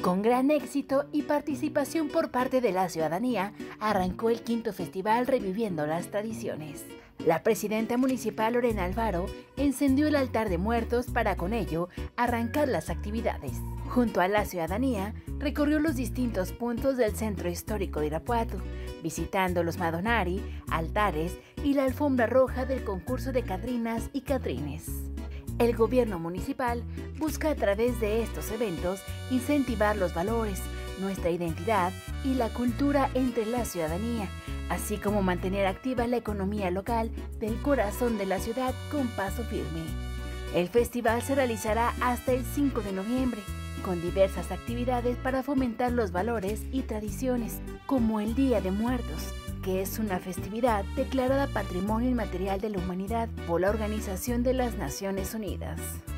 Con gran éxito y participación por parte de la ciudadanía, arrancó el quinto festival Reviviendo las Tradiciones. La presidenta municipal Lorena Alfaro encendió el altar de muertos para con ello arrancar las actividades. Junto a la ciudadanía, recorrió los distintos puntos del centro histórico de Irapuato, visitando los Madonari, altares y la alfombra roja del concurso de Catrinas y Catrines. El gobierno municipal busca a través de estos eventos incentivar los valores, nuestra identidad y la cultura entre la ciudadanía, así como mantener activa la economía local del corazón de la ciudad con paso firme. El festival se realizará hasta el 5 de noviembre, con diversas actividades para fomentar los valores y tradiciones, como el Día de Muertos, que es una festividad declarada Patrimonio Inmaterial de la Humanidad por la Organización de las Naciones Unidas.